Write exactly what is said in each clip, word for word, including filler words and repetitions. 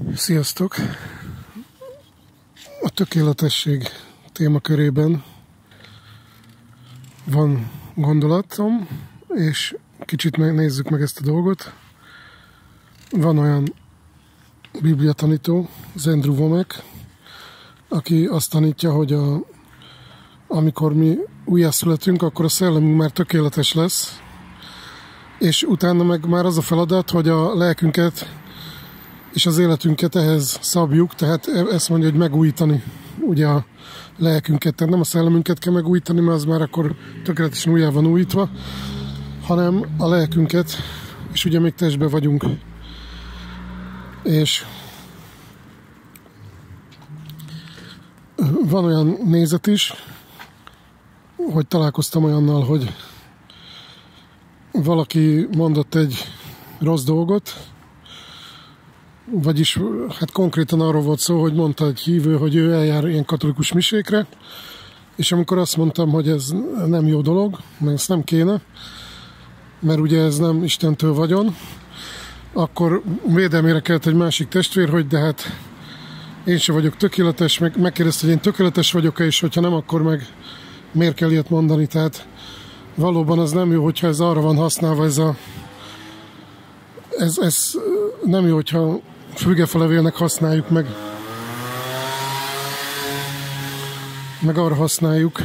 Sziasztok! A tökéletesség témakörében van gondolatom, és kicsit megnézzük meg ezt a dolgot. Van olyan bibliatanító, az Andrew Wommack, aki azt tanítja, hogy a, amikor mi újjászületünk, akkor a szellemünk már tökéletes lesz, és utána meg már az a feladat, hogy a lelkünket és az életünket ehhez szabjuk, tehát ezt mondja, hogy megújítani ugye a lelkünket, tehát nem a szellemünket kell megújítani, mert az már akkor tökéletesen újjá van újítva, hanem a lelkünket, és ugye még testben vagyunk. És van olyan nézet is, hogy találkoztam olyannal, hogy valaki mondott egy rossz dolgot, vagyis hát konkrétan arról volt szó, hogy mondta egy hívő, hogy ő eljár ilyen katolikus misékre, és amikor azt mondtam, hogy ez nem jó dolog, mert ezt nem kéne, mert ugye ez nem Istentől vagyon, akkor védelmére kelt egy másik testvér, hogy de hát én sem vagyok tökéletes, meg, megkérdezte, hogy én tökéletes vagyok-e, és hogyha nem, akkor meg miért kell ilyet mondani, tehát valóban az nem jó, hogyha ez arra van használva, ez a ez, ez nem jó, hogyha fügefalevélnek használjuk meg, meg arra használjuk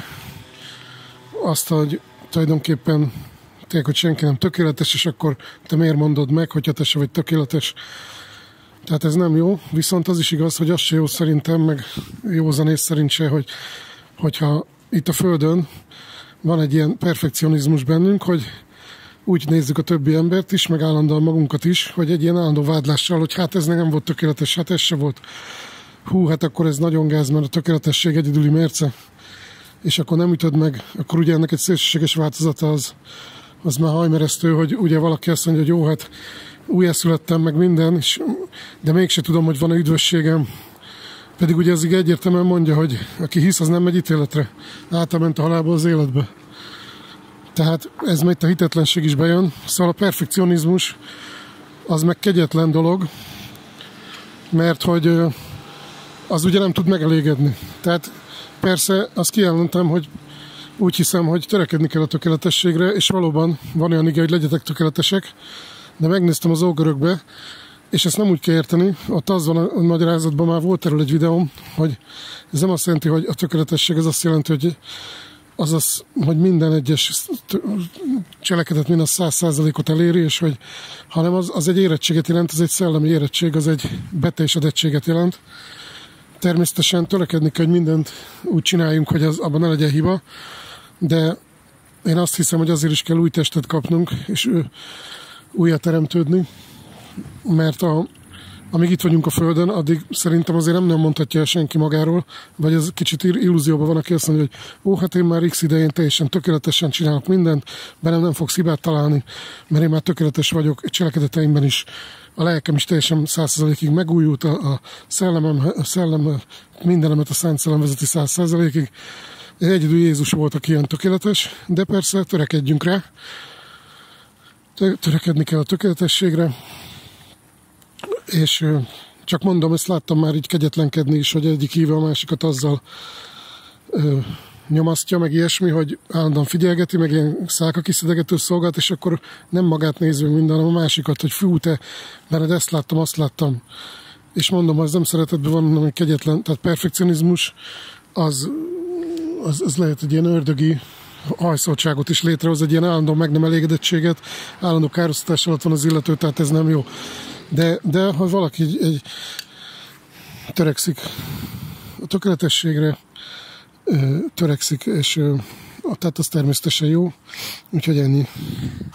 azt, hogy tulajdonképpen tényleg, hogy senki nem tökéletes, és akkor te miért mondod meg, hogyha te se vagy tökéletes. Tehát ez nem jó, viszont az is igaz, hogy az se jó szerintem, meg józanész szerint se, hogy, hogyha itt a Földön van egy ilyen perfekcionizmus bennünk, hogy úgy nézzük a többi embert is, meg állandóan magunkat is, hogy egy ilyen állandó vádlással, hogy hát ez nem volt tökéletes, hát ez se volt. Hú, hát akkor ez nagyon gáz, mert a tökéletesség egyedüli mérce. És akkor nem ütöd meg, akkor ugye ennek egy szélsőséges változata az, az már hajmeresztő, hogy ugye valaki azt mondja, hogy jó, hát újjászülettem, meg minden, és, de mégse tudom, hogy van-e üdvösségem. Pedig ugye ez így egyértelműen mondja, hogy aki hisz, az nem megy ítéletre. Átment a halálból az életbe. Tehát ez meg a hitetlenség is bejön. Szóval a perfekcionizmus az meg kegyetlen dolog, mert hogy az ugye nem tud megelégedni. Tehát persze azt kijelentem, hogy úgy hiszem, hogy törekedni kell a tökéletességre, és valóban van olyan ige, hogy legyetek tökéletesek, de megnéztem az ógörökbe, és ezt nem úgy kell érteni, ott az van a magyarázatban, már volt erről egy videóm, hogy ez nem azt jelenti, hogy a tökéletesség, ez azt jelenti, hogy azaz, hogy minden egyes cselekedet mind a száz százalékot eléri, és hogy, hanem az, az egy érettséget jelent, az egy szellemi érettség, az egy beteljesedettséget jelent. Természetesen törekedni kell, hogy mindent úgy csináljunk, hogy az, abban ne legyen hiba, de én azt hiszem, hogy azért is kell új testet kapnunk, és újra teremtődni, mert a, amíg itt vagyunk a Földön, addig szerintem azért nem, nem mondhatja el senki magáról, vagy ez kicsit illúzióban van, aki azt mondja, hogy ó, hát én már x idején teljesen tökéletesen csinálok mindent, bennem nem fogsz hibát találni, mert én már tökéletes vagyok, cselekedeteimben is, a lelkem is teljesen száz százalékig megújult, a, a szellemem, a szellem, mindenemet a Szent Szellem vezeti száz százalékig. Egyedül Jézus volt, aki ilyen tökéletes, de persze törekedjünk rá, törekedni kell a tökéletességre, és csak mondom, ezt láttam már így kegyetlenkedni is, hogy egyik hívő a másikat azzal ö, nyomasztja, meg ilyesmi, hogy állandóan figyelgeti, meg ilyen szálka kiszedegető szolgált, és akkor nem magát nézve minden, hanem a másikat, hogy fú, te, mert ezt láttam, azt láttam. És mondom, ha ez nem szeretetben van, hanem kegyetlen, tehát perfekcionizmus, az, az, az lehet egy ilyen ördögi hajszoltságot is létrehoz, egy ilyen állandó meg nem elégedettséget, állandó károsztatás alatt van az illető, tehát ez nem jó. De, de ha valaki egy, egy törekszik a tökéletességre, törekszik, és tehát az természetesen jó, úgyhogy ennyi.